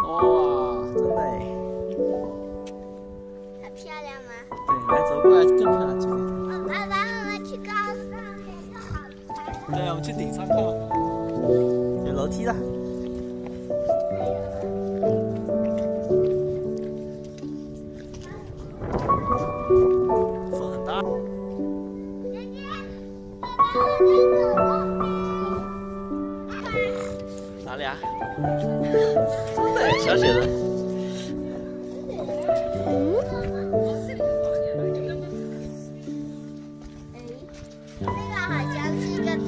哇，真美。 很漂亮吗？ 对，来走过来更漂亮这边。 爸爸，我们去高上面就好看。 对，我们去顶上看，有楼梯的。风很大。 姐姐，爸爸，我在走路。 哪里啊？真美，小雪的。 那个好像是一个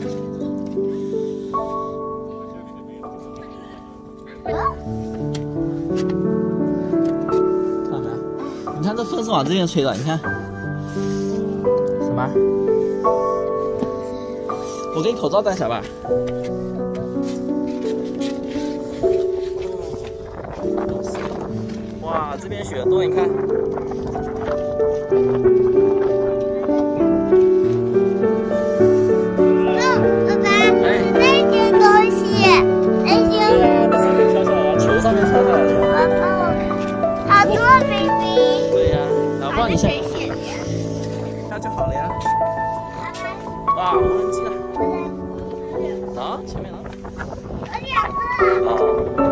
看到没有？你看这风是往这边吹的，你看。什么？我给你口罩戴小吧。哇，这边雪多，你看。 爸爸，那些东西，那些。 对呀，那上面飘下来，球上面飘下来的。 我帮我看，好多冰冰。 对呀，老爸你先谁写的呀？ 那就好了呀。 爸爸， 哇，无人机了。啊，前面呢？ 我两个。 哦。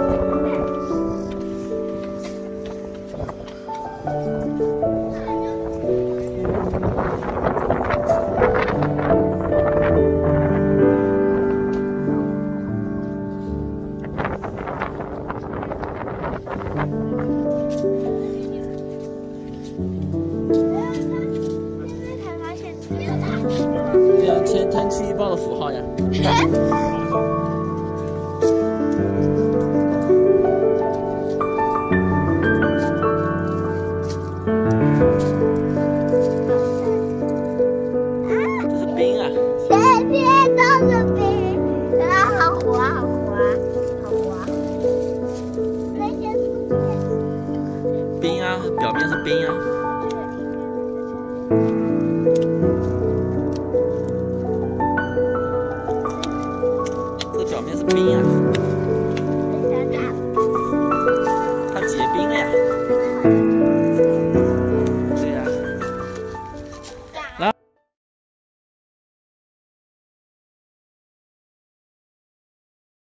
才发现。 对呀，天气预报的符号呀。这是冰啊。 天天都是冰，啊，好滑，好滑，好滑。那些树叶。 冰啊，表面是冰啊。这表面是冰啊，它结冰了呀。